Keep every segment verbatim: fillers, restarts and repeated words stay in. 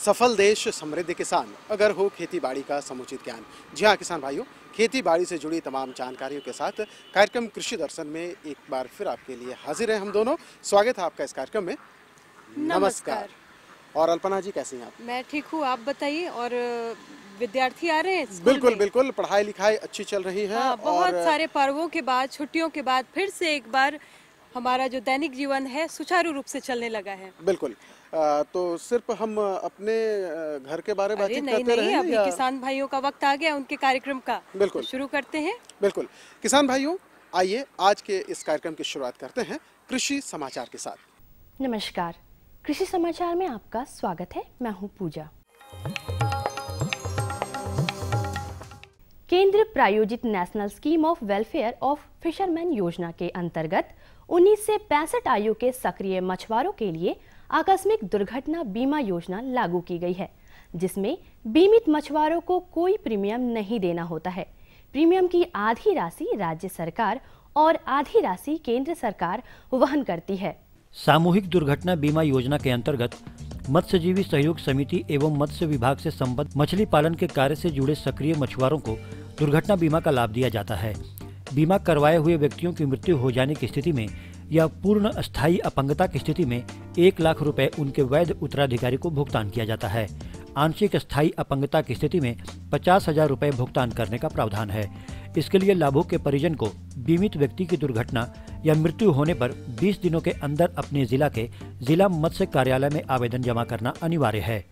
सफल देश समृद्ध किसान, अगर हो खेती बाड़ी का समुचित ज्ञान। जी हाँ किसान भाइयों, खेती बाड़ी से जुड़ी तमाम जानकारियों के साथ कार्यक्रम कृषि दर्शन में एक बार फिर आपके लिए हाजिर हैं हम दोनों। स्वागत है आपका इस कार्यक्रम में। नमस्कार। और अल्पना जी कैसे हैं आप? मैं ठीक हूँ, आप बताइए। और विद्यार्थी आ रहे हैं स्कूल बिल्कुल में? बिल्कुल, पढ़ाई लिखाई अच्छी चल रही है। हाँ, बहुत और सारे पर्वों के बाद, छुट्टियों के बाद फिर से एक बार हमारा जो दैनिक जीवन है सुचारू रूप से चलने लगा है। बिल्कुल। आ, तो सिर्फ हम अपने घर के बारे में बातचीत नहीं, करते नहीं, रहे अभी या... किसान भाइयों का वक्त आ गया उनके कार्यक्रम का। बिल्कुल तो शुरू करते हैं। बिल्कुल किसान भाइयों, आइए आज के इस कार्यक्रम की शुरुआत करते हैं कृषि समाचार के साथ। नमस्कार, कृषि समाचार में आपका स्वागत है। मैं हूं पूजा। केंद्र प्रायोजित national scheme of welfare of fisherman योजना के अंतर्गत उन्नीस से पैंसठ आयु के सक्रिय मछुआरों के लिए आकस्मिक दुर्घटना बीमा योजना लागू की गई है, जिसमें बीमित मछुआरों को कोई प्रीमियम नहीं देना होता है। प्रीमियम की आधी राशि राज्य सरकार और आधी राशि केंद्र सरकार वहन करती है। सामूहिक दुर्घटना बीमा योजना के अंतर्गत मत्स्यजीवी सहयोग समिति एवं मत्स्य विभाग से संबद्ध मछली पालन के कार्य से जुड़े सक्रिय मछुआरों को दुर्घटना बीमा का लाभ दिया जाता है। बीमा करवाए हुए व्यक्तियों की मृत्यु हो जाने की स्थिति में या पूर्ण अस्थायी अपंगता की स्थिति में एक लाख रुपए उनके वैध उत्तराधिकारी को भुगतान किया जाता है। आंशिक अस्थायी अपंगता की स्थिति में पचास हजार रुपए भुगतान करने का प्रावधान है। इसके लिए लाभुक के परिजन को बीमित व्यक्ति की दुर्घटना या मृत्यु होने पर बीस दिनों के अंदर अपने जिला के जिला मत्स्य कार्यालय में आवेदन जमा करना अनिवार्य है।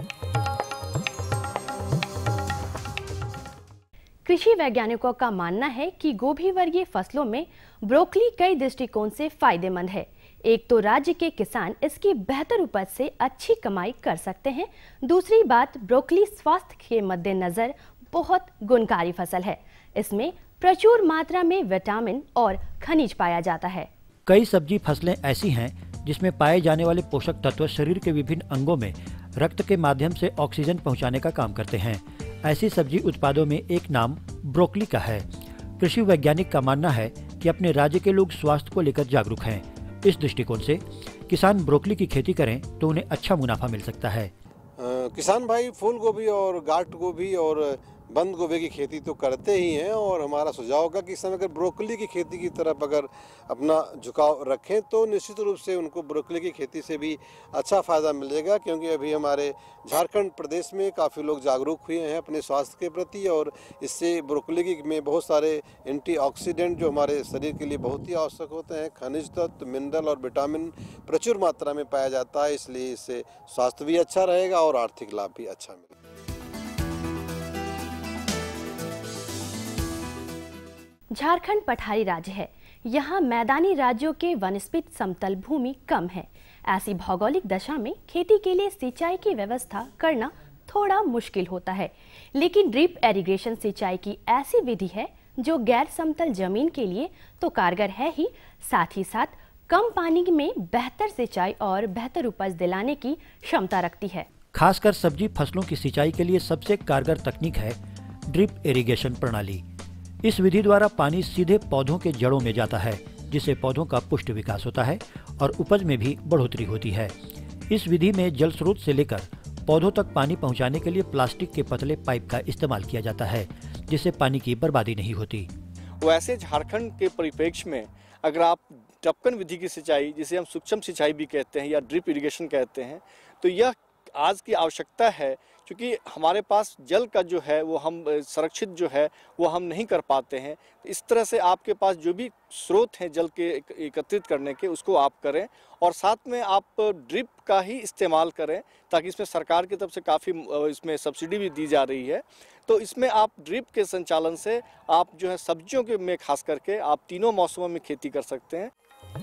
कृषि वैज्ञानिकों का मानना है कि गोभी वर्गीय फसलों में ब्रोकली कई दृष्टिकोण से फायदेमंद है। एक तो राज्य के किसान इसकी बेहतर उपज से अच्छी कमाई कर सकते हैं। दूसरी बात, ब्रोकली स्वास्थ्य के मद्देनजर बहुत गुणकारी फसल है। इसमें प्रचुर मात्रा में विटामिन और खनिज पाया जाता है। कई सब्जी फसलें ऐसी हैं जिसमें पाए जाने वाले पोषक तत्व शरीर के विभिन्न अंगों में रक्त के माध्यम से ऑक्सीजन पहुंचाने का काम करते हैं। ऐसी सब्जी उत्पादों में एक नाम ब्रोकली का है। कृषि वैज्ञानिक का मानना है कि अपने राज्य के लोग स्वास्थ्य को लेकर जागरूक हैं। इस दृष्टिकोण से किसान ब्रोकली की खेती करें तो उन्हें अच्छा मुनाफा मिल सकता है। आ, किसान भाई फूल गोभी और गांठ गोभी और बंद गोभी की खेती तो करते ही हैं, और हमारा सुझाव होगा कि इस समय अगर ब्रोकली की खेती की तरफ अगर अपना झुकाव रखें तो निश्चित रूप से उनको ब्रोकली की खेती से भी अच्छा फ़ायदा मिलेगा, क्योंकि अभी हमारे झारखंड प्रदेश में काफ़ी लोग जागरूक हुए हैं अपने स्वास्थ्य के प्रति, और इससे ब्रोकली की में बहुत सारे एंटीऑक्सीडेंट जो हमारे शरीर के लिए बहुत ही आवश्यक होते हैं, खनिज तत्व, मिनरल और विटामिन प्रचुर मात्रा में पाया जाता है। इसलिए इससे स्वास्थ्य भी अच्छा रहेगा और आर्थिक लाभ भी अच्छा मिलेगा। झारखंड पठारी राज्य है। यहाँ मैदानी राज्यों के वनस्पति समतल भूमि कम है। ऐसी भौगोलिक दशा में खेती के लिए सिंचाई की व्यवस्था करना थोड़ा मुश्किल होता है, लेकिन ड्रिप इरिगेशन सिंचाई की ऐसी विधि है जो गैर समतल जमीन के लिए तो कारगर है ही, साथ ही साथ कम पानी में बेहतर सिंचाई और बेहतर उपज दिलाने की क्षमता रखती है। खासकर सब्जी फसलों की सिंचाई के लिए सबसे कारगर तकनीक है ड्रिप इरिगेशन प्रणाली। इस विधि द्वारा पानी सीधे पौधों के जड़ों में जाता है, जिससे पौधों का पुष्ट विकास होता है और उपज में भी बढ़ोतरी होती है। इस विधि में जल स्रोत से लेकर पौधों तक पानी पहुंचाने के लिए प्लास्टिक के पतले पाइप का इस्तेमाल किया जाता है, जिससे पानी की बर्बादी नहीं होती। वैसे झारखंड के परिप्रेक्ष्य में अगर आप टपकन विधि की सिंचाई, जिसे हम सूक्ष्म सिंचाई भी कहते हैं या ड्रिप इरिगेशन कहते हैं, तो यह आज की आवश्यकता है, क्योंकि हमारे पास जल का जो है वो हम संरक्षित जो है वो हम नहीं कर पाते हैं। इस तरह से आपके पास जो भी स्रोत हैं जल के एकत्रित करने के, उसको आप करें, और साथ में आप ड्रिप का ही इस्तेमाल करें, ताकि इसमें सरकार की तरफ से काफ़ी इसमें सब्सिडी भी दी जा रही है। तो इसमें आप ड्रिप के संचालन से आप जो है सब्जियों के में खास करके आप तीनों मौसमों में खेती कर सकते हैं।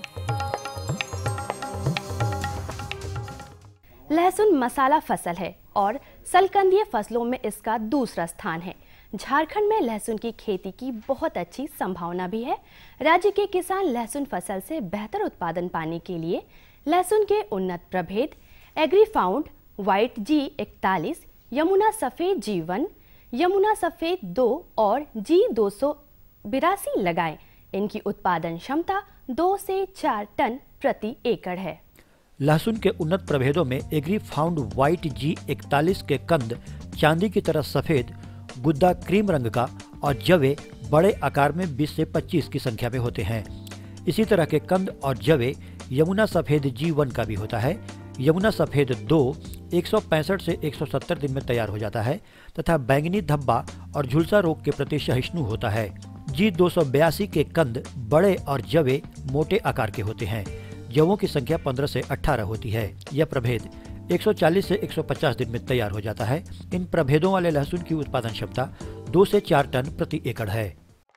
लहसुन मसाला फसल है और सलकंदीय फसलों में इसका दूसरा स्थान है। झारखंड में लहसुन की खेती की बहुत अच्छी संभावना भी है। राज्य के किसान लहसुन फसल से बेहतर उत्पादन पाने के लिए लहसुन के उन्नत प्रभेद एग्रीफाउंड व्हाइट जी इकतालीस, यमुना सफेद जी वन, यमुना सफेद दो और जी दो सौ बिरासी लगाएं। इनकी उत्पादन क्षमता दो से चार टन प्रति एकड़ है। लहसुन के उन्नत प्रभेदों में एग्री फाउंड व्हाइट जी इकतालीस के कंद चांदी की तरह सफेद, गुद्दा क्रीम रंग का और जवे बड़े आकार में बीस से पच्चीस की संख्या में होते हैं। इसी तरह के कंद और जवे यमुना सफेद जी वन का भी होता है। यमुना सफेद दो एक सौ पैंसठ से एक सौ सत्तर दिन में तैयार हो जाता है तथा बैंगनी धब्बा और झुलसा रोग के प्रति सहिष्णु होता है। जी दो सौ बयासी के कंद बड़े और जवे मोटे आकार के होते हैं। जवों की संख्या पंद्रह से अठारह होती है। यह प्रभेद एक सौ चालीस से एक सौ पचास दिन में तैयार हो जाता है। इन प्रभेदों वाले लहसुन की उत्पादन क्षमता दो से चार टन प्रति एकड़ है।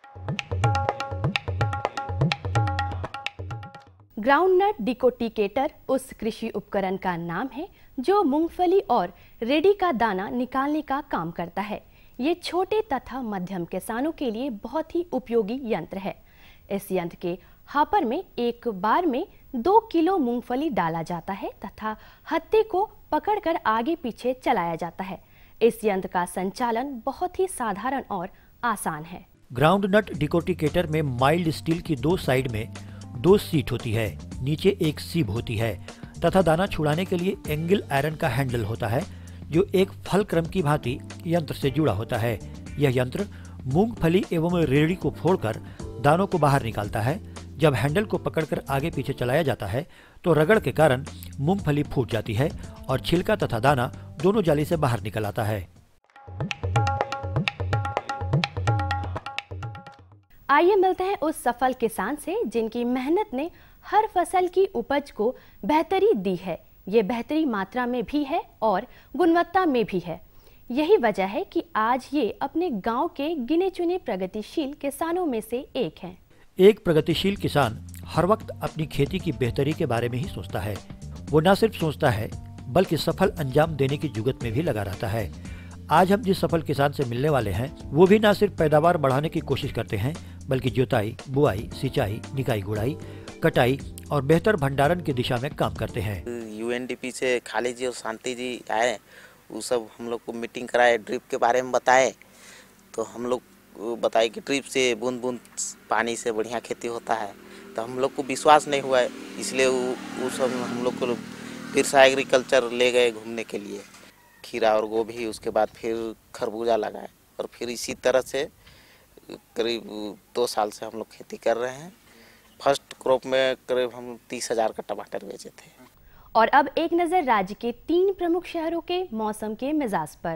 ग्राउंडनट डिकोटिकेटर उस कृषि उपकरण का नाम है जो मूंगफली और रेडी का दाना निकालने का काम करता है। ये छोटे तथा मध्यम किसानों के लिए बहुत ही उपयोगी यंत्र है। इस यंत्र के हापर में एक बार में दो किलो मूंगफली डाला जाता है तथा हत्थे को पकड़कर आगे पीछे चलाया जाता है। इस यंत्र का संचालन बहुत ही साधारण और आसान है। ग्राउंडनट डिकोटिकेटर में माइल्ड स्टील की दो साइड में दो सीट होती है, नीचे एक सीब होती है तथा दाना छुड़ाने के लिए एंगल आयरन का हैंडल होता है जो एक फल क्रम की भांति यंत्र से जुड़ा होता है। यह यंत्र मूंगफली एवं रेड़ी को फोड़कर दानों को बाहर निकालता है। जब हैंडल को पकड़कर आगे पीछे चलाया जाता है तो रगड़ के कारण मूंगफली फूट जाती है और छिलका तथा दाना दोनों जाली से बाहर निकल आता है। आइए मिलते हैं उस सफल किसान से जिनकी मेहनत ने हर फसल की उपज को बेहतरी दी है। ये बेहतरी मात्रा में भी है और गुणवत्ता में भी है। यही वजह है कि आज ये अपने गांव के गिने चुने प्रगतिशील किसानों में से एक हैं। एक प्रगतिशील किसान हर वक्त अपनी खेती की बेहतरी के बारे में ही सोचता है। वो न सिर्फ सोचता है बल्कि सफल अंजाम देने की जुगत में भी लगा रहता है। आज हम जिस सफल किसान से मिलने वाले हैं वो भी न सिर्फ पैदावार बढ़ाने की कोशिश करते हैं बल्कि जुताई, बुआई, सिंचाई, निकाई गुड़ाई, कटाई और बेहतर भंडारण की दिशा में काम करते हैं। यूएनडीपी से खाली जी और शांति जी आए, वो सब हम लोग को मीटिंग कराए, ड्रिप के बारे में बताए। तो हम लोग बताए कि ड्रिप से बूंद बूंद पानी से बढ़िया खेती होता है। तो हम लोग को विश्वास नहीं हुआ है, इसलिए वो सब हम लोग को फिर से एग्रीकल्चर ले गए घूमने के लिए। खीरा और गोभी, उसके बाद फिर खरबूजा लगाए और फिर इसी तरह से करीब दो साल से हम लोग खेती कर रहे हैं। फर्स्ट क्रॉप में करीब हम तीस हजार का टमाटर बेचे थे। और अब एक नजर राज्य के तीन प्रमुख शहरों के मौसम के मिजाज पर।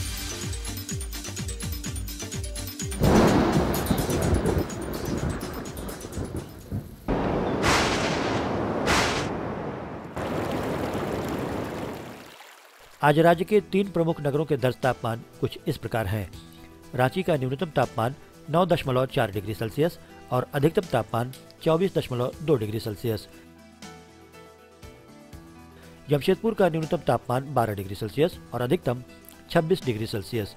आज राज्य के तीन प्रमुख नगरों के दर्ज तापमान कुछ इस प्रकार हैं। रांची का न्यूनतम तापमान नौ दशमलव चार डिग्री सेल्सियस और अधिकतम तापमान चौबीस दशमलव दो डिग्री सेल्सियस। जमशेदपुर का न्यूनतम तापमान बारह डिग्री सेल्सियस और अधिकतम छब्बीस डिग्री सेल्सियस।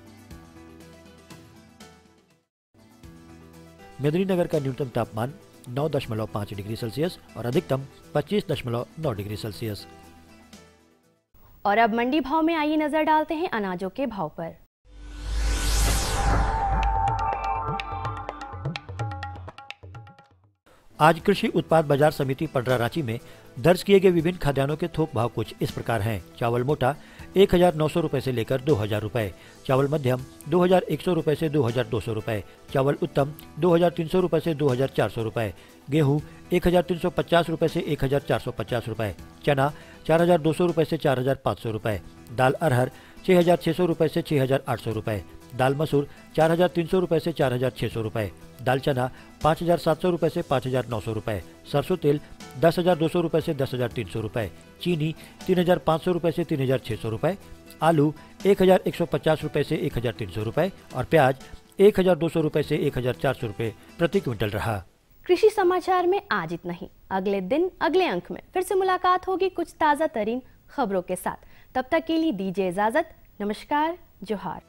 मेदिनीनगर का न्यूनतम तापमान नौ दशमलव पाँच डिग्री सेल्सियस और अधिकतम पच्चीस दशमलव नौ डिग्री सेल्सियस। और अब मंडी भाव में आइए नजर डालते हैं अनाजों के भाव पर। आज कृषि उत्पाद बाजार समिति पडरा रांची में दर्ज किए गए विभिन्न खाद्यान्नों के थोक भाव कुछ इस प्रकार हैं। चावल मोटा एक हजार नौ सौ रुपए से लेकर दो हजार रुपए, चावल मध्यम दो हजार एक सौ रुपए से दो हजार दो सौ रुपए, चावल उत्तम दो हजार तीन सौ रुपए से दो हजार चार सौ रुपए, गेहूं एक हजार तीन सौ पचास रुपए से एक हजार चार सौ पचास रुपए, चना चार हजार दो सौ रुपए से चार हजार पाँच सौ रुपए, दाल अरहर छह हजार छह सौ रुपए से छह हजार आठ सौ रुपए, दाल मसूर चार हजार तीन सौ रुपए से चार हजार छह सौ रुपए, दाल चना पाँच हजार सात सौ रुपए से पाँच हजार नौ सौ रुपए, सरसों तेल दस हजार दो सौ रुपए से दस हजार तीन सौ रुपए, चीनी तीन हजार पाँच सौ रुपए से तीन हजार छह सौ रुपए, आलू एक हजार एक सौ पचास रुपए से एक हजार तीन सौ रुपए और प्याज एक हजार दो सौ रुपए से एक हजार चार सौ रुपए प्रति क्विंटल रहा। कृषि समाचार में आज इतना ही। अगले दिन अगले अंक में फिर से मुलाकात होगी कुछ ताजा तरीन खबरों के साथ। तब तक के लिए दीजिए इजाजत। नमस्कार, जोहार।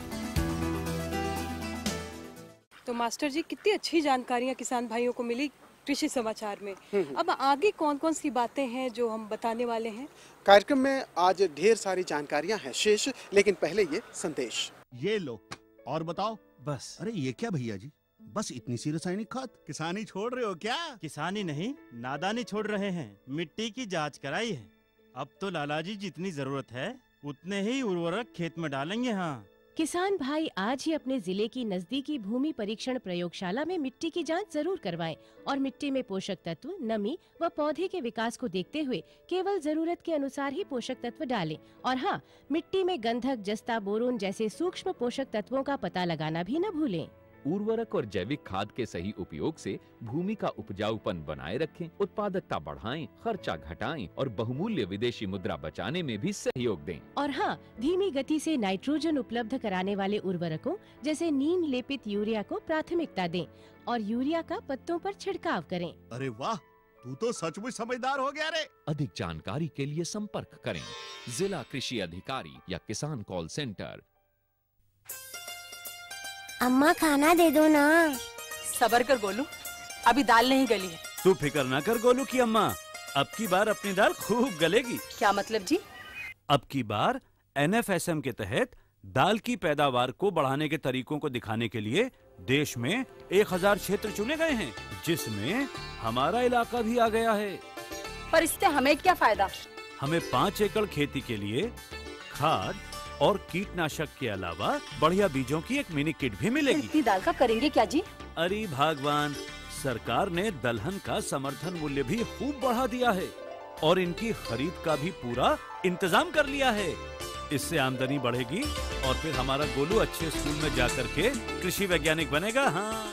तो मास्टर जी, कितनी अच्छी जानकारियां किसान भाइयों को मिली कृषि समाचार में। अब आगे कौन कौन सी बातें हैं जो हम बताने वाले हैं? कार्यक्रम में आज ढेर सारी जानकारियां हैं शेष, लेकिन पहले ये संदेश। ये लो और बताओ। बस। अरे ये क्या भैया जी, बस इतनी सी रासायनिक खाद। किसानी छोड़ रहे हो क्या? किसानी नहीं, नादानी छोड़ रहे हैं। मिट्टी की जांच कराई है। अब तो लाला जी जितनी जरूरत है उतने ही उर्वरक खेत में डालेंगे। हाँ, किसान भाई आज ही अपने जिले की नजदीकी भूमि परीक्षण प्रयोगशाला में मिट्टी की जांच जरूर करवाएं और मिट्टी में पोषक तत्व, नमी व पौधे के विकास को देखते हुए केवल जरूरत के अनुसार ही पोषक तत्व डालें। और हाँ, मिट्टी में गंधक, जस्ता, बोरोन जैसे सूक्ष्म पोषक तत्वों का पता लगाना भी न भूलें। उर्वरक और जैविक खाद के सही उपयोग से भूमि का उपजाऊपन बनाए रखें, उत्पादकता बढ़ाएं, खर्चा घटाएं और बहुमूल्य विदेशी मुद्रा बचाने में भी सहयोग दें। और हाँ, धीमी गति से नाइट्रोजन उपलब्ध कराने वाले उर्वरकों जैसे नीम लेपित यूरिया को प्राथमिकता दें और यूरिया का पत्तों पर छिड़काव करें। अरे वाह, तू तो सचमुच समझदार हो गया रे। अधिक जानकारी के लिए संपर्क करें जिला कृषि अधिकारी या किसान कॉल सेंटर। अम्मा खाना दे दो ना। सबर कर गोलू, अभी दाल नहीं गली है। तू फिक्र ना कर गोलू की अम्मा, अब की बार अपनी दाल खूब गलेगी। क्या मतलब जी? अब की बार एन एफ एस एम के तहत दाल की पैदावार को बढ़ाने के तरीकों को दिखाने के लिए देश में एक हजार क्षेत्र चुने गए हैं, जिसमें हमारा इलाका भी आ गया है। पर इससे हमें क्या फायदा? हमें पाँच एकड़ खेती के लिए खाद और कीटनाशक के अलावा बढ़िया बीजों की एक मिनी किट भी मिलेगी। इतनी दाल का करेंगे क्या जी? अरे भगवान, सरकार ने दलहन का समर्थन मूल्य भी खूब बढ़ा दिया है और इनकी खरीद का भी पूरा इंतजाम कर लिया है। इससे आमदनी बढ़ेगी और फिर हमारा गोलू अच्छे स्कूल में जा करके कृषि वैज्ञानिक बनेगा। हाँ,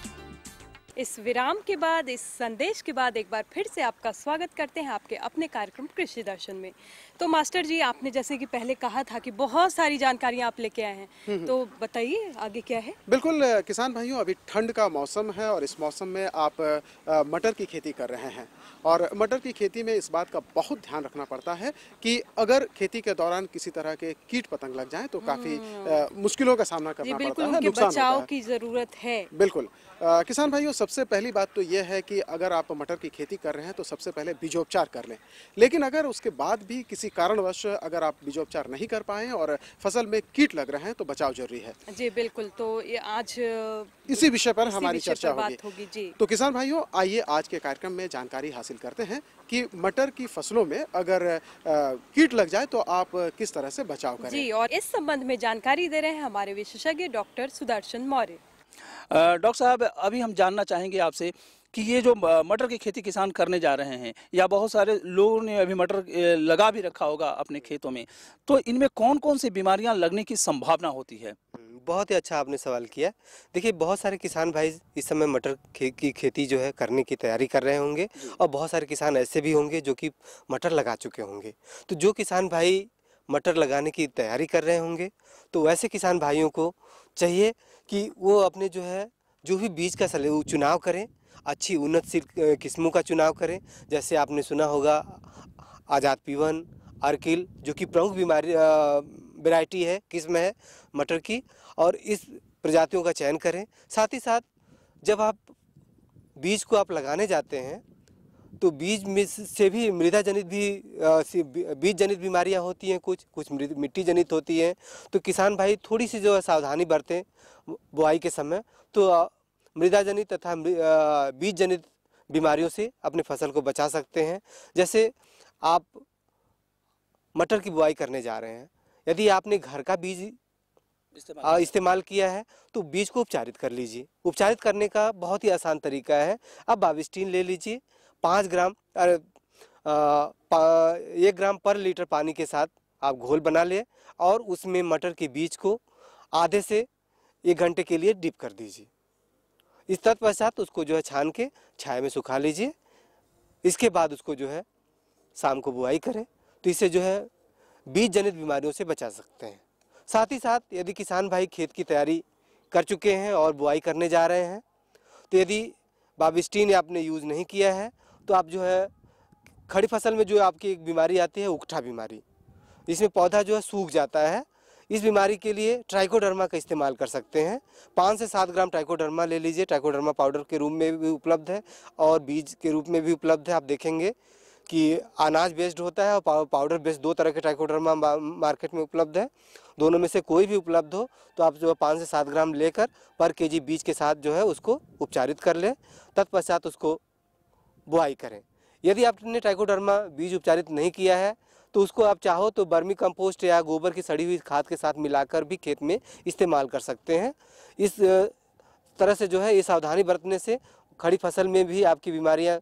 इस विराम के बाद, इस संदेश के बाद एक बार फिर से आपका स्वागत करते हैं आपके अपने कार्यक्रम कृषि दर्शन में। तो मास्टर जी, आपने जैसे कि पहले कहा था कि बहुत सारी जानकारियां आप लेके आए हैं, तो बताइए आगे क्या है? बिल्कुल किसान भाइयों, अभी ठंड का मौसम है और इस मौसम में आप मटर की खेती कर रहे हैं और मटर की खेती में इस बात का बहुत ध्यान रखना पड़ता है कि अगर खेती के दौरान किसी तरह के कीट पतंग लग जाएं तो काफी मुश्किलों का सामना करना पड़ता है, नुकसान बचाव होता है। की जरूरत है। बिल्कुल आ, किसान भाइयों, सबसे पहली बात तो यह है कि अगर आप मटर की खेती कर रहे हैं तो सबसे पहले बीजोपचार कर लें। लेकिन अगर उसके बाद भी किसी कारणवश अगर आप बीजोपचार नहीं कर पाए और फसल में कीट लग रहे हैं तो बचाव जरूरी है। जी बिल्कुल, तो ये आज इसी विषय पर इसी हमारी विषय चर्चा पर होगी। बात होगी जी। तो किसान भाइयों, आइए आज के कार्यक्रम में जानकारी हासिल करते हैं कि मटर की फसलों में अगर आ, कीट लग जाए तो आप किस तरह से बचाव करें। जी, और इस संबंध में जानकारी दे रहे हैं हमारे विशेषज्ञ डॉक्टर सुदर्शन मौर्य। डॉक्टर साहब, अभी हम जानना चाहेंगे आपसे कि ये जो मटर की खेती किसान करने जा रहे हैं या बहुत सारे लोगों ने अभी मटर लगा भी रखा होगा अपने खेतों में, तो इनमें कौन कौन सी बीमारियां लगने की संभावना होती है? बहुत ही अच्छा आपने सवाल किया। देखिए, बहुत सारे किसान भाई इस समय मटर खे, की खेती जो है करने की तैयारी कर रहे होंगे और बहुत सारे किसान ऐसे भी होंगे जो कि मटर लगा चुके होंगे। तो जो किसान भाई मटर लगाने की तैयारी कर रहे होंगे तो वैसे किसान भाइयों को चाहिए कि वो अपने जो है जो भी बीज का चुनाव करें, अच्छी उन्नतशील किस्मों का चुनाव करें। जैसे आपने सुना होगा आज़ाद पीवन, अर्किल, जो कि प्रमुख बीमारी वैरायटी है, किस्म है मटर की, और इस प्रजातियों का चयन करें। साथ ही साथ जब आप बीज को आप लगाने जाते हैं तो बीज में से भी मृदा जनित भी बीज जनित बीमारियां होती हैं, कुछ कुछ मिट्टी जनित होती हैं। तो किसान भाई थोड़ी सी जो है सावधानी बरतें बुआई के समय, तो मृदा जनित तथा बीज जनित बीमारियों से अपने फसल को बचा सकते हैं। जैसे आप मटर की बुआई करने जा रहे हैं, यदि आपने घर का बीज इस्तेमाल, इस्तेमाल किया है तो बीज को उपचारित कर लीजिए। उपचारित करने का बहुत ही आसान तरीका है। आप बाविस्टीन ले लीजिए, पाँच ग्राम एक ग्राम पर लीटर पानी के साथ आप घोल बना लें और उसमें मटर के बीज को आधे से एक घंटे के लिए डिप कर दीजिए। इस तत्पश्चात उसको जो है छान के छाया में सुखा लीजिए। इसके बाद उसको जो है शाम को बुआई करें, तो इससे जो है बीज जनित बीमारियों से बचा सकते हैं। साथ ही साथ यदि किसान भाई खेत की तैयारी कर चुके हैं और बुआई करने जा रहे हैं, तो यदि बाविस्टीन आपने यूज़ नहीं किया है तो आप जो है खड़ी फसल में जो आपकी एक बीमारी आती है उकठा बीमारी, इसमें पौधा जो है सूख जाता है। इस बीमारी के लिए ट्राइकोडर्मा का इस्तेमाल कर सकते हैं। पाँच से सात ग्राम ट्राइकोडर्मा ले लीजिए। ट्राइकोडर्मा पाउडर के रूप में भी उपलब्ध है और बीज के रूप में भी उपलब्ध है। आप देखेंगे कि अनाज बेस्ड होता है और पाउडर बेस्ड, दो तरह के ट्राइकोडर्मा मार्केट में उपलब्ध है। दोनों में से कोई भी उपलब्ध हो तो आप जो है पाँच से सात ग्राम लेकर पर केजी बीज के साथ जो है उसको उपचारित कर लें, तत्पश्चात उसको बुआई करें। यदि आपने ट्राइकोडर्मा बीज उपचारित नहीं किया है तो उसको आप चाहो तो वर्मी कंपोस्ट या गोबर की सड़ी हुई खाद के साथ मिलाकर भी खेत में इस्तेमाल कर सकते हैं। इस तरह से जो है ये सावधानी बरतने से खड़ी फसल में भी आपकी बीमारियां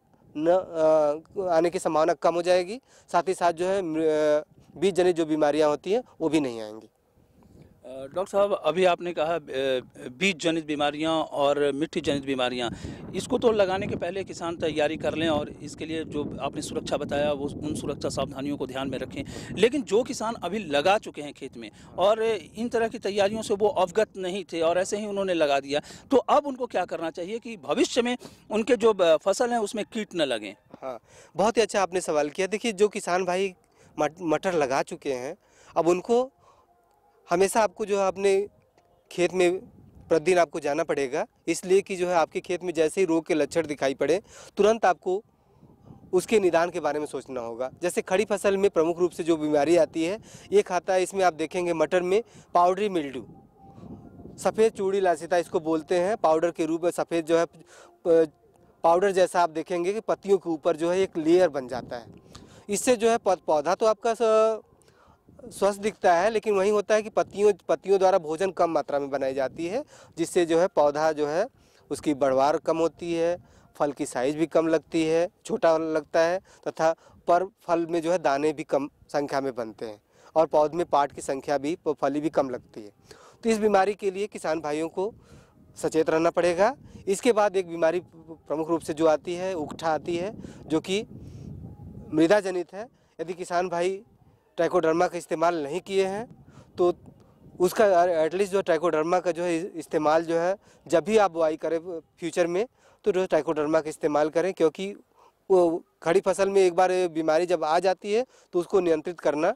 न आने की संभावना कम हो जाएगी, साथ ही साथ जो है बीज जनित जो बीमारियां होती हैं वो भी नहीं आएंगी। डॉक्टर साहब, अभी आपने कहा बीज जनित बीमारियां और मिट्टी जनित बीमारियां, इसको तो लगाने के पहले किसान तैयारी कर लें और इसके लिए जो आपने सुरक्षा बताया वो उन सुरक्षा सावधानियों को ध्यान में रखें। लेकिन जो किसान अभी लगा चुके हैं खेत में और इन तरह की तैयारियों से वो अवगत नहीं थे और ऐसे ही उन्होंने लगा दिया, तो अब उनको क्या करना चाहिए कि भविष्य में उनके जो फसल हैं उसमें कीट न लगें? हाँ, बहुत ही अच्छा आपने सवाल किया। देखिए, जो किसान भाई मटर लगा चुके हैं, अब उनको हमेशा आपको जो है अपने खेत में प्रतिदिन आपको जाना पड़ेगा, इसलिए कि जो है आपके खेत में जैसे ही रोग के लक्षण दिखाई पड़े तुरंत आपको उसके निदान के बारे में सोचना होगा। जैसे खड़ी फसल में प्रमुख रूप से जो बीमारी आती है ये खाता है, इसमें आप देखेंगे मटर में पाउडरी मिल्ड्यू, सफ़ेद चूड़ी लासिता इसको बोलते हैं, पाउडर के रूप में सफ़ेद जो है पाउडर जैसा आप देखेंगे कि पत्तियों के ऊपर जो है एक लेयर बन जाता है। इससे जो है पौधा तो आपका स्वस्थ दिखता है, लेकिन वही होता है कि पत्तियों पत्तियों द्वारा भोजन कम मात्रा में बनाई जाती है, जिससे जो है पौधा जो है उसकी बढ़वार कम होती है, फल की साइज़ भी कम लगती है, छोटा लगता है, तथा पर फल में जो है दाने भी कम संख्या में बनते हैं और पौधे में पार्ट की संख्या भी, फली भी कम लगती है। तो इस बीमारी के लिए किसान भाइयों को सचेत रहना पड़ेगा। इसके बाद एक बीमारी प्रमुख रूप से जो आती है उकठा आती है, जो कि मृदा जनित है। यदि किसान भाई ट्राइकोडर्मा का इस्तेमाल नहीं किए हैं तो उसका एटलीस्ट जो ट्राइकोडर्मा का जो है इस्तेमाल जो है जब भी आप बुआई करें फ्यूचर में तो जो ट्राइकोडर्मा का इस्तेमाल करें, क्योंकि वो खड़ी फसल में एक बार बीमारी जब आ जाती है तो उसको नियंत्रित करना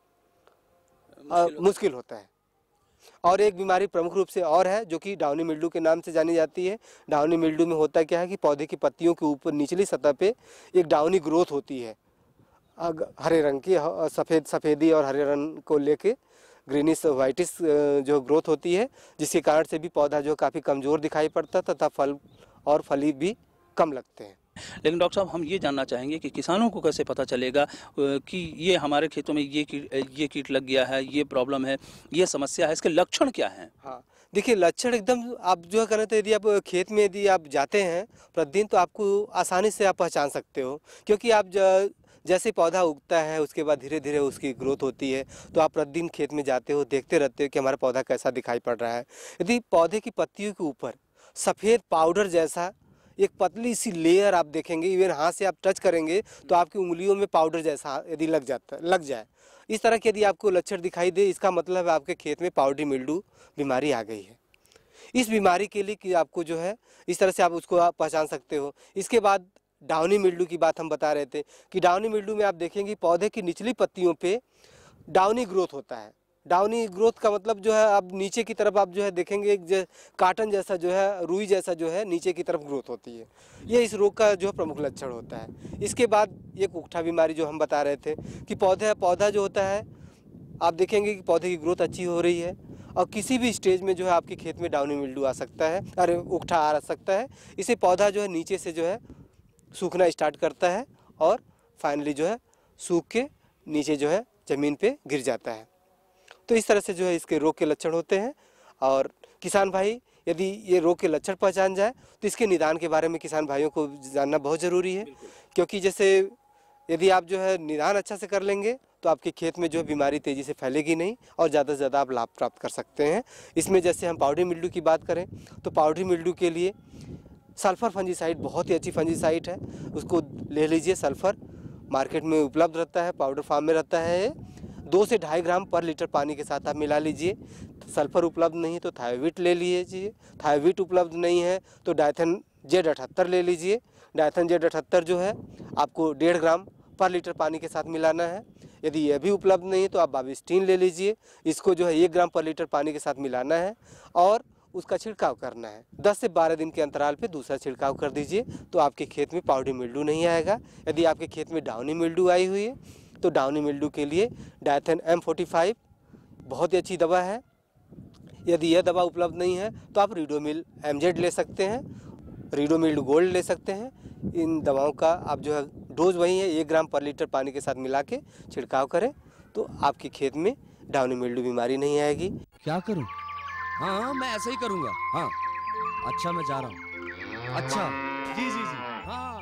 मुश्किल, मुश्किल होता है। और एक बीमारी प्रमुख रूप से और है जो कि डाउनी मिल्ड्यू के नाम से जानी जाती है। डाउनी मिल्ड्यू में होता क्या है कि पौधे की पत्तियों के ऊपर निचली सतह पे एक डाउनी ग्रोथ होती है, हरे रंग की, सफ़ेद सफ़ेदी और हरे रंग को लेके ग्रीनिश वाइटिश जो ग्रोथ होती है, जिसके कारण से भी पौधा जो काफ़ी कमज़ोर दिखाई पड़ता है तथा फल और फली भी कम लगते हैं। लेकिन डॉक्टर साहब, हम ये जानना चाहेंगे कि किसानों को कैसे पता चलेगा कि ये हमारे खेतों में ये कीट ये कीट लग गया है, ये प्रॉब्लम है, ये समस्या है, इसके लक्षण क्या हैं? हाँ, देखिए लक्षण एकदम आप जो है करें तो यदि आप खेत में यदि आप जाते हैं प्रतिदिन तो आपको आसानी से आप पहचान सकते हो, क्योंकि आप जैसे पौधा उगता है उसके बाद धीरे धीरे उसकी ग्रोथ होती है, तो आप प्रतिदिन खेत में जाते हो, देखते रहते हो कि हमारा पौधा कैसा दिखाई पड़ रहा है। यदि पौधे की पत्तियों के ऊपर सफ़ेद पाउडर जैसा एक पतली सी लेयर आप देखेंगे, इवन हाथ से आप टच करेंगे तो आपकी उंगलियों में पाउडर जैसा यदि लग जाता लग जाए, इस तरह के यदि आपको लक्षण दिखाई दे, इसका मतलब है आपके खेत में पाउडरी मिल्ड्यू बीमारी आ गई है। इस बीमारी के लिए कि आपको जो है इस तरह से आप उसको आप पहचान सकते हो। इसके बाद डाउनी मिल्ड्यू की बात हम बता रहे थे कि डाउनी मिल्ड्यू में आप देखेंगे पौधे की निचली पत्तियों पे डाउनी ग्रोथ होता है। डाउनी ग्रोथ का मतलब जो है आप नीचे की तरफ आप जो है देखेंगे एक काटन जैसा जो है, रुई जैसा जो है नीचे की तरफ ग्रोथ होती है। ये इस रोग का जो है प्रमुख लक्षण होता है। इसके बाद एक उकठा बीमारी जो हम बता रहे थे कि पौधे पौधा जो होता है आप देखेंगे कि पौधे की ग्रोथ अच्छी हो रही है और किसी भी स्टेज में जो है आपके खेत में डाउनी मिल्ड्यू आ सकता है, अरे उकठा आ सकता है। इसे पौधा जो है नीचे से जो है सूखना स्टार्ट करता है और फाइनली जो है सूख के नीचे जो है ज़मीन पे गिर जाता है। तो इस तरह से जो है इसके रोग के लक्षण होते हैं और किसान भाई यदि ये रोग के लक्षण पहचान जाए तो इसके निदान के बारे में किसान भाइयों को जानना बहुत ज़रूरी है, क्योंकि जैसे यदि आप जो है निदान अच्छा से कर लेंगे तो आपके खेत में जो है बीमारी तेज़ी से फैलेगी नहीं और ज़्यादा से ज़्यादा आप लाभ प्राप्त कर सकते हैं। इसमें जैसे हम पाउडरी मिल्ड्यू की बात करें तो पाउडरी मिल्ड्यू के लिए सल्फ़र फंजीसाइड बहुत ही अच्छी फंजीसाइड है, उसको ले लीजिए। सल्फ़र मार्केट में उपलब्ध रहता है, पाउडर फार्म में रहता है। दो से ढाई ग्राम पर लीटर पानी के साथ आप मिला लीजिए। सल्फ़र उपलब्ध नहीं तो थायोवीट ले लीजिए, थायोवीट उपलब्ध नहीं है तो डायथन जेड अठहत्तर ले लीजिए। डायथन जेड अठहत्तर जो है आपको डेढ़ ग्राम पर लीटर पानी के साथ मिलाना है। यदि यह भी उपलब्ध नहीं तो आप बाविस्टीन ले लीजिए, इसको जो है एक ग्राम पर लीटर पानी के साथ मिलाना है और उसका छिड़काव करना है। दस से बारह दिन के अंतराल पे दूसरा छिड़काव कर दीजिए तो आपके खेत में पाउडरी मिल्ड्यू नहीं आएगा। यदि आपके खेत में डाउनी मिल्ड्यू आई हुई है तो डाउनी मिल्ड्यू के लिए डायथेन एम फोर्टी फाइव बहुत ही अच्छी दवा है। यदि यह दवा उपलब्ध नहीं है तो आप रीडोमिल एमजेड ले सकते हैं, रीडोमिल गोल्ड ले सकते हैं। इन दवाओं का आप जो है डोज वही है, एक ग्राम पर लीटर पानी के साथ मिला के छिड़काव करें तो आपके खेत में डाउनी मिल्ड्यू बीमारी नहीं आएगी। क्या करूं? हाँ मैं ऐसा ही करूंगा। हाँ अच्छा मैं जा रहा हूँ। अच्छा जी जी जी हाँ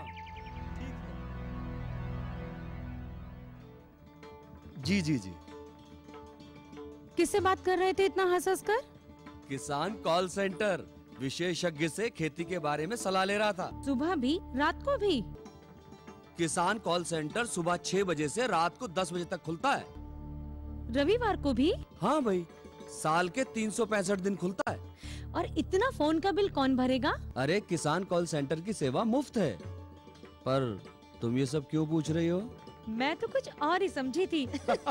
जी जी जी। किससे बात कर रहे थे इतना हंस हंस कर? किसान कॉल सेंटर, विशेषज्ञ से खेती के बारे में सलाह ले रहा था। सुबह भी रात को भी? किसान कॉल सेंटर सुबह छह बजे से रात को दस बजे तक खुलता है। रविवार को भी? हाँ भाई, साल के तीन सौ पैंसठ दिन खुलता है। और इतना फोन का बिल कौन भरेगा? अरे किसान कॉल सेंटर की सेवा मुफ्त है। पर तुम ये सब क्यों पूछ रही हो? मैं तो कुछ और ही समझी थी।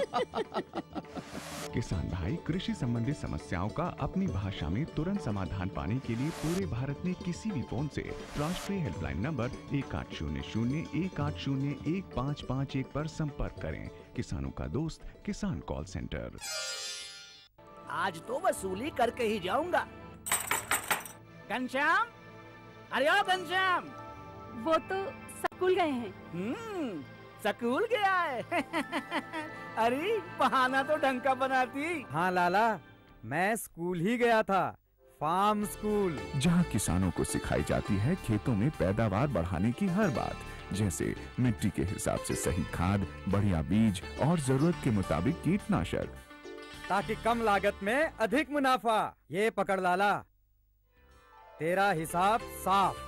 किसान भाई कृषि संबंधित समस्याओं का अपनी भाषा में तुरंत समाधान पाने के लिए पूरे भारत में किसी भी फोन से राष्ट्रीय हेल्पलाइन नंबर एक आठ शून्य शून्य एक आठ शून्य एक पाँच पाँच एक पर संपर्क करें। किसानों का दोस्त किसान कॉल सेंटर। आज तो वसूली करके ही जाऊंगा। घनश्याम, अरे ओ घनश्याम। वो तो स्कूल गए हैं। हम्म, स्कूल गया है। अरे बहाना तो ढंग का बनाती। हाँ लाला, मैं स्कूल ही गया था, फार्म स्कूल, जहाँ किसानों को सिखाई जाती है खेतों में पैदावार बढ़ाने की हर बात, जैसे मिट्टी के हिसाब से सही खाद, बढ़िया बीज और जरूरत के मुताबिक कीटनाशक, ताकि कम लागत में अधिक मुनाफा। ये पकड़ लाला, तेरा हिसाब साफ।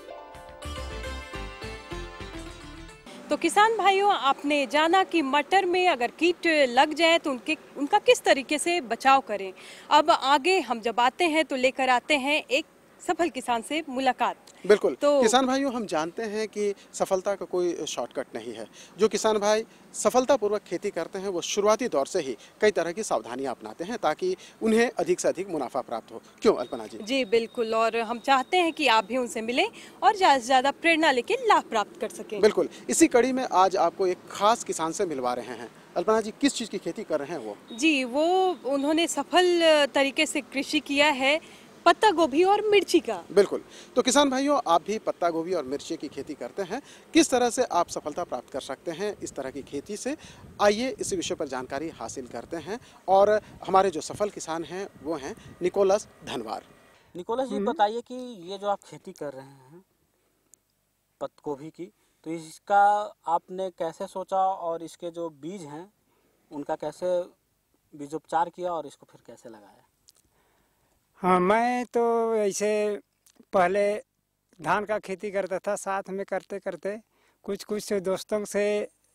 तो किसान भाइयों, आपने जाना कि मटर में अगर कीट लग जाए तो उनके उनका किस तरीके से बचाव करें। अब आगे हम जब आते हैं तो लेकर आते हैं एक सफल किसान से मुलाकात। बिल्कुल। तो किसान भाइयों, हम जानते हैं कि सफलता का कोई शॉर्टकट नहीं है। जो किसान भाई सफलतापूर्वक खेती करते हैं वो शुरुआती दौर से ही कई तरह की सावधानियां अपनाते हैं ताकि उन्हें अधिक से अधिक मुनाफा प्राप्त हो। क्यों अल्पना जी? जी बिल्कुल, और हम चाहते हैं कि आप भी उनसे मिलें और ज़्यादा से ज़्यादा प्रेरणा लेकर लाभ प्राप्त कर सकें। बिल्कुल, इसी कड़ी में आज आपको एक खास किसान से मिलवा रहे हैं। अल्पना जी, किस चीज़ की खेती कर रहे हैं वो? जी, वो उन्होंने सफल तरीके से कृषि किया है, पत्ता गोभी और मिर्ची का। बिल्कुल। तो किसान भाइयों, आप भी पत्ता गोभी और मिर्ची की खेती करते हैं, किस तरह से आप सफलता प्राप्त कर सकते हैं इस तरह की खेती से, आइए इसी विषय पर जानकारी हासिल करते हैं। और हमारे जो सफल किसान हैं वो हैं निकोलस धनवार। निकोलस जी, बताइए कि ये जो आप खेती कर रहे हैं पत्ता गोभी की, तो इसका आपने कैसे सोचा और इसके जो बीज हैं उनका कैसे बीजोपचार किया और इसको फिर कैसे लगाया? हाँ, मैं तो ऐसे पहले धान का खेती करता था, साथ में करते करते कुछ कुछ दोस्तों से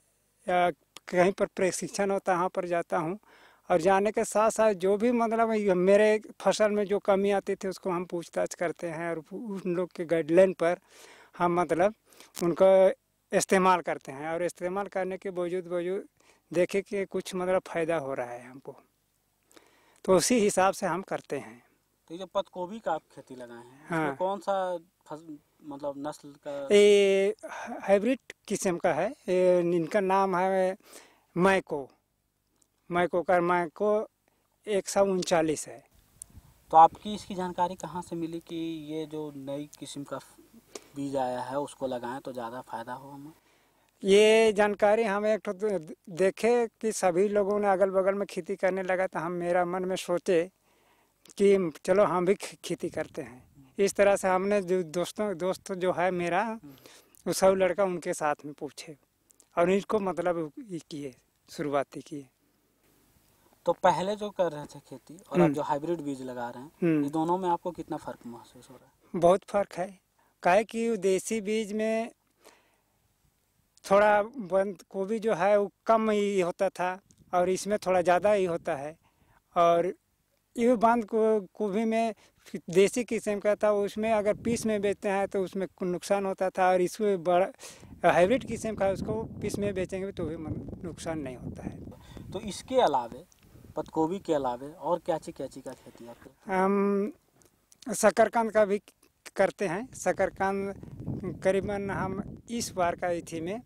कहीं पर प्रशिक्षण होता है वहाँ पर जाता हूँ, और जाने के साथ साथ जो भी मतलब मेरे फसल में जो कमी आती थी उसको हम पूछताछ करते हैं और उन लोग के गाइडलाइन पर हम मतलब उनको इस्तेमाल करते हैं, और इस्तेमाल करने के बावजूद बावजूद देखे कि कुछ मतलब फ़ायदा हो रहा है हमको, तो उसी हिसाब से हम करते हैं। तो ये पत्ता गोभी का आप खेती लगाए हैं, हाँ। इसमें कौन सा फस, मतलब नस्ल का? ये हाइब्रिड किस्म का है, ये इनका नाम है मैको, मैको का मैको एक सौ उनचालीस है। तो आपकी इसकी जानकारी कहाँ से मिली कि ये जो नई किस्म का बीज आया है उसको लगाएं तो ज़्यादा फायदा हो हमें? ये जानकारी हमें एक तो देखे कि सभी लोगों ने अगल बगल में खेती करने लगा, तो हम मेरा मन में सोचे कि चलो हम भी खेती करते हैं। इस तरह से हमने जो दोस्तों दोस्त जो है मेरा, वो सब लड़का उनके साथ में पूछे और इनको मतलब किए, शुरुआती किए। तो पहले जो कर रहे थे खेती और अब जो हाइब्रिड बीज लगा रहे हैं, ये दोनों में आपको कितना फर्क महसूस हो रहा है? बहुत फर्क है, काहे कि देसी बीज में थोड़ा बंद गोभी जो है वो कम ही होता था और इसमें थोड़ा ज़्यादा ही होता है, और ये बंद गोभी में देसी किस्म का था, उसमें अगर पीस में बेचते हैं तो उसमें नुकसान होता था, और इसमें बड़ा हाइब्रिड किस्म का उसको पीस में बेचेंगे तो भी नुकसान नहीं होता है। तो इसके अलावे पत्ता गोभी के अलावे और क्या चीज क्या चीज का खेती आप करते हैं? हम शकरकंद का भी करते हैं। शकरकंद करीबन हम इस बार का इथी में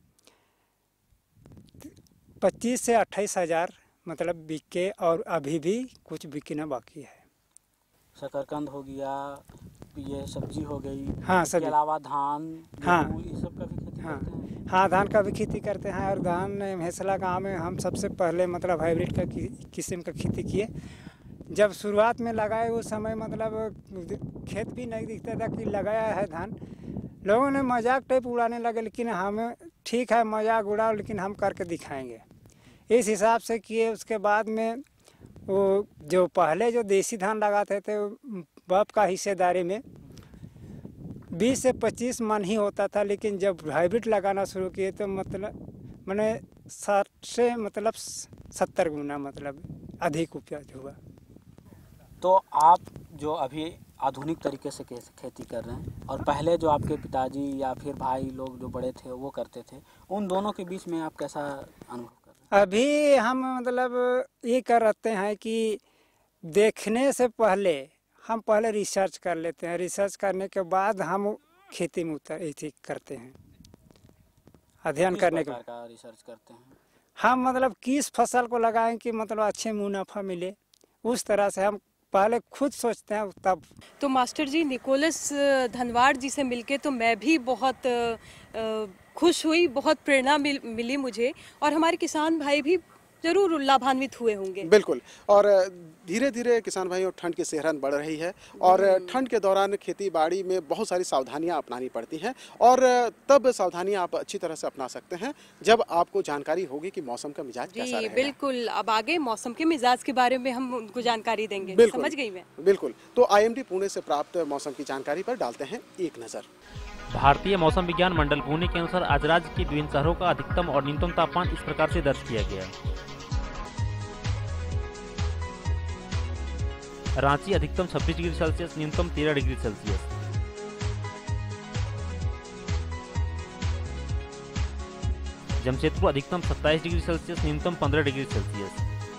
पच्चीस से अट्ठाईस हजार मतलब बिके और अभी भी कुछ बिकना बाकी है। शकरकंद हो गया, ये सब्जी हो गई, हाँ, इसके अलावा धान, हाँ, ये सब का भी खेती हाँ, करते हैं। हाँ, धान का भी खेती करते हैं। और धान महेसला गाँव में हम सबसे पहले मतलब हाइब्रिड का किस्म का खेती किए। जब शुरुआत में लगाए उस समय मतलब खेत भी नहीं दिखता था कि लगाया है धान। लोगों ने मजाक टाइप उड़ाने लगे, लेकिन हमें ठीक है मजाक उड़ाओ लेकिन हम करके दिखाएंगे, इस हिसाब से किए। उसके बाद में वो जो पहले जो देसी धान लगाते थे बाप का हिस्सेदारी में बीस से पच्चीस मन ही होता था, लेकिन जब हाइब्रिड लगाना शुरू किए तो मतलब मैंने साठ से मतलब सत्तर गुना मतलब अधिक उपज हुआ। तो आप जो अभी आधुनिक तरीके से खेती कर रहे हैं और पहले जो आपके पिताजी या फिर भाई लोग जो बड़े थे वो करते थे, उन दोनों के बीच में आप कैसा अनुभव कर रहे हैं? अभी हम मतलब ये करते हैं कि देखने से पहले हम पहले रिसर्च कर लेते हैं। रिसर्च करने के बाद हम खेती में उतर इसी करते हैं, अध्ययन करने के बाद का रिसर्च करते हैं। हम मतलब किस फसल को लगाएं कि मतलब अच्छे मुनाफा मिले, उस तरह से हम पहले खुद सोचते हैं तब। तो मास्टर जी निकोलस धनवाड़ जी से मिलके तो मैं भी बहुत खुश हुई, बहुत प्रेरणा मिल, मिली मुझे, और हमारे किसान भाई भी जरूर लाभान्वित हुए होंगे। बिल्कुल। और धीरे धीरे किसान भाइयों ठंड की सेहरन बढ़ रही है और ठंड के दौरान खेती बाड़ी में बहुत सारी सावधानियां अपनानी पड़ती हैं, और तब सावधानियां आप अच्छी तरह से अपना सकते हैं जब आपको जानकारी होगी कि मौसम का मिजाज कैसा रहेगा। बिल्कुल। अब आगे मौसम के मिजाज के बारे में हम उनको जानकारी देंगे। समझ गई मैं। बिल्कुल। तो आई एम डी पुणे से प्राप्त मौसम की जानकारी पर डालते हैं एक नजर। भारतीय मौसम विज्ञान मंडल पुणे के अनुसार आज राज्य के विभिन्न शहरों का अधिकतम और न्यूनतम तापमान इस प्रकार से दर्ज किया गया। रांची अधिकतम छब्बीस डिग्री सेल्सियस, न्यूनतम तेरह डिग्री सेल्सियस। जमशेदपुर अधिकतम सत्ताईस डिग्री सेल्सियस, न्यूनतम पंद्रह डिग्री सेल्सियस।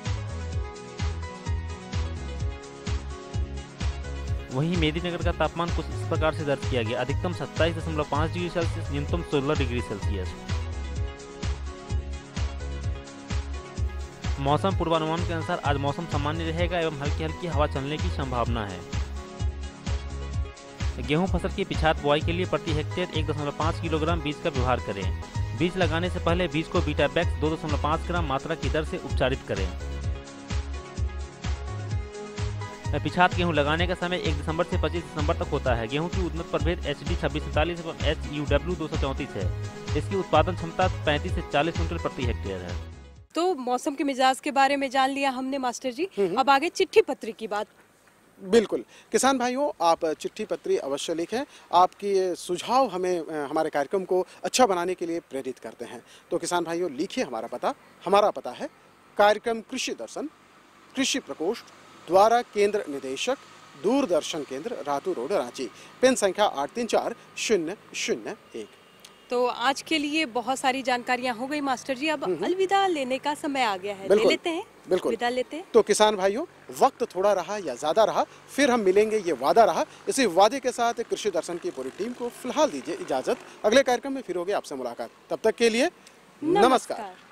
वहीं मेदिनीनगर का तापमान कुछ इस प्रकार से दर्ज किया गया। अधिकतम सत्ताईस दशमलव पाँच डिग्री सेल्सियस, न्यूनतम सोलह डिग्री सेल्सियस। मौसम पूर्वानुमान के अनुसार आज मौसम सामान्य रहेगा एवं हल्की हल्की हवा चलने की संभावना है। गेहूं फसल की पिछात बुआई के लिए प्रति हेक्टेयर एक दशमलव पाँच किलोग्राम बीज का व्यवहार करें। बीज लगाने से पहले बीज को बीटाबैक्स दो दशमलव पाँच ग्राम मात्रा की दर से उपचारित करें। पिछात गेहूं लगाने का समय एक दिसंबर से पच्चीस दिसंबर तक होता है। गेहूं की उन्नत प्रभेद एच डी छब्बीस सैंतालीस एवं एच यू डब्ल्यू दो सौ चौंतीस है। इसकी उत्पादन क्षमता पैंतीस से चालीस क्विंटल प्रति हेक्टेयर है। तो मौसम के मिजाज के बारे में जान लिया हमने मास्टर जी। अब आगे चिट्ठी पत्री की बात। बिल्कुल। किसान भाइयों, आप चिट्ठी पत्री अवश्य लिखें। आपकी सुझाव हमें हमारे कार्यक्रम को अच्छा बनाने के लिए प्रेरित करते हैं। तो किसान भाइयों लिखिए हमारा पता। हमारा पता है कार्यक्रम कृषि दर्शन, कृषि प्रकोष्ठ, द्वारा केंद्र निदेशक, दूरदर्शन केंद्र, रातू रोड, रांची। पेन संख्या आठ तीन चार शून्य शून्य एक। तो आज के लिए बहुत सारी जानकारियां हो गई मास्टर जी। अब अलविदा लेने का समय आ गया है। ले लेते हैं। बिल्कुल। विदा लेते हैं। तो किसान भाइयों, वक्त थोड़ा रहा या ज्यादा रहा, फिर हम मिलेंगे, ये वादा रहा। इसी वादे के साथ कृषि दर्शन की पूरी टीम को फिलहाल दीजिए इजाजत। अगले कार्यक्रम में फिर होगी आपसे मुलाकात। तब तक के लिए नमस्कार, नमस्कार।